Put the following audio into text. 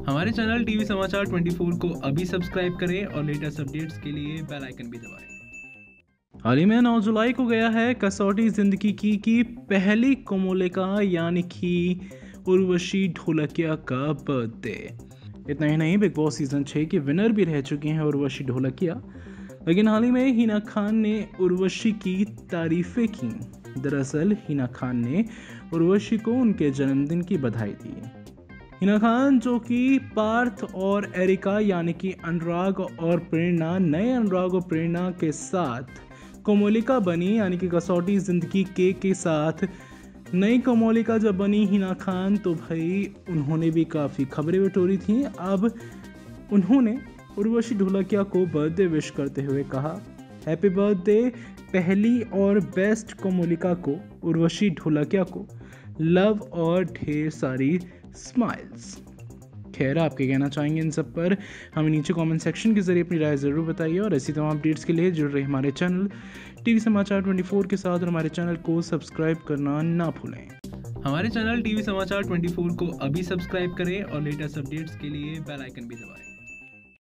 हमारे channel TV समाचार 24 को अभी सब्सक्राइब करें और लेटेस्ट अपडेट्स के लिए बेल आइकन भी दबाएं। हाल ही में 9 जुलाई को गया है कसौटी जिंदगी की पहली कोमोलिका यानी कि उर्वशी ढोलकिया का बर्थडे। इतना ही नहीं, बिग बॉस सीजन 6 की विनर भी रह चुकी हैं उर्वशी ढोलकिया। लेकिन हाल ही में हिना खान ने उर्वशी की तारीफें की। दरअसल हिना खान ने उर्वशी को उनके जन्मदिन की बधाई दी। हिना खान जो कि पार्थ और एरिका यानी कि अनुराग और प्रेरणा, नए अनुराग और प्रेरणा के साथ कोमोलिका बनी यानी कि कसौटी जिंदगी के साथ नई कोमोलिका जब बनी हिना खान, तो भाई उन्होंने भी काफ़ी खबरें बटोरी थी। अब उन्होंने उर्वशी ढोलकिया को बर्थडे विश करते हुए कहा, हैप्पी बर्थडे पहली और बेस्ट कोमोलिका को, उर्वशी ढोलकिया को लव और ढेर सारी स्माइल्स। खैर, आप क्या कहना चाहेंगे इन सब पर हमें नीचे कमेंट सेक्शन के जरिए अपनी राय ज़रूर बताइए और ऐसी तमाम अपडेट्स के लिए जुड़ रहे हमारे चैनल टीवी समाचार 24 के साथ और हमारे चैनल को सब्सक्राइब करना ना भूलें। हमारे चैनल टीवी समाचार 24 को अभी सब्सक्राइब करें और लेटेस्ट अपडेट्स के लिए बेल आइकन भी दबाएं।